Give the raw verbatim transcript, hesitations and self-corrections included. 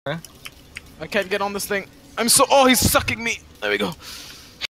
I can't get on this thing. I'm so. Oh, he's sucking me. There we go.